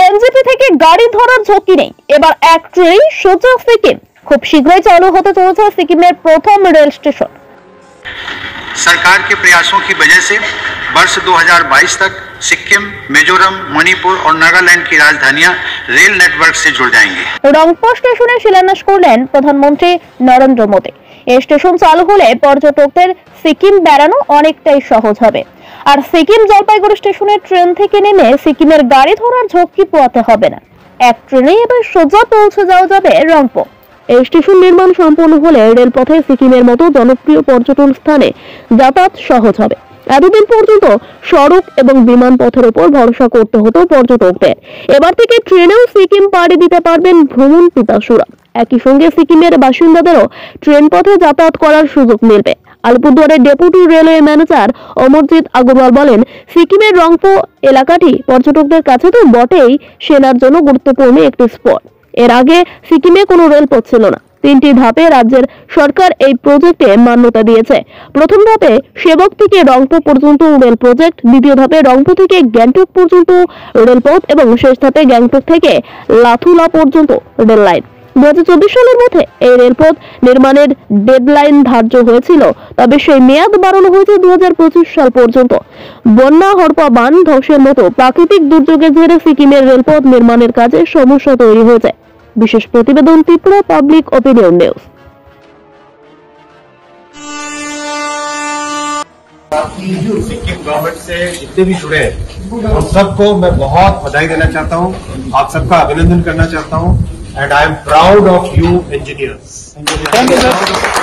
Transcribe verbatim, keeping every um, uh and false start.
NJP থেকে গাড়ি ধরার ঝুঁকি নেই, এবার এক ট্রেনেই সোজা সিকিম। খুব শীঘ্রই চালু হতে চলেছে সিকিমের প্রথম রেল স্টেশন। सरकार के प्रयासों की वजह से वर्ष दो हज़ार बाईस तक सिक्किम, मिजोरम, मणिपुर और नागालैंड की राजधानियां रेल नेटवर्क से जुड़ जाएंगी। रंगपो स्टेशने शिलान्यास करलेन प्रधानमंत्री नरेंद्र मोदी। এই স্টেশন চালু হলে পর্যটকদের সিকিম বেড়ানো অনেকটাই সহজ হবে। আর সিকিম জলপাইগুড়ি স্টেশনে ট্রেন থেকে নেমে সিকিমের গাড়ি ধরার ঝক্কি পোয়াতে হবে না। এক ট্রেনে এবার সোজা পৌঁছে যাওয়া যাবে রংপো। এই স্টেশন নির্মাণ সম্পন্ন হলে রেলপথে সিকিমের মতো জনপ্রিয় পর্যটন স্থানে যাতায়াত সহজ হবে। এতদিন পর্যন্ত সড়ক এবং বিমান পথের উপর ভরসা করতে হতো পর্যটকদের। এবার থেকে ট্রেনেও সিকিম পাড়ি দিতে পারবেন ভ্রমণ পিপাসুরা। একই সঙ্গে সিকিমের বাসিন্দাদেরও ট্রেন পথে যাতায়াত করার সুযোগ মিলবে। আলিপুরদুয়ারের deputy railway manager Amarjit Agarwal বলেন, সিকিমের রংপো এলাকাটি পর্যটকদের কাছে তো বটেই, সেনার জন্য গুরুত্বপূর্ণ একটি স্পট। এর আগে সিকিমে কোনো রেলপথ ছিল না। তিনটি ধাপে রাজ্যের সরকার এই প্রজেক্টে মান্যতা দিয়েছে। প্রথম ধাপে সেবক থেকে রংপো পর্যন্ত রেল প্রজেক্ট, দ্বিতীয় ধাপে রংপো থেকে গ্যাংটক পর্যন্ত রেলপথ এবং শেষ ধাপে গ্যাংটক থেকে লাথুলা পর্যন্ত রেল লাইন। দু হাজার চব্বিশ সালের মধ্যে এই রেলপথ নির্মাণের ডেডলাইন ধার্য হয়েছিল, তবে সেই মেয়াদ বাড়ানো হয়েছে দু হাজার পঁচিশ সাল পর্যন্ত। বন্যা, হড়পা বান ধ্বংসের মতো প্রাকৃতিক দুর্যোগের জেরে সিকিমের রেলপথ নির্মাণের কাজে সমস্যা তৈরি হয়েছে। বিশেষ প্রতিবেদন Tripura public opinion news. Sikkim government से जितने भी जुड़े हैं उन सबको मैं बहुत बधाई देना चाहता हूँ, आप सबका अभिनंदन करना चाहता हूँ। And I am proud of you engineers.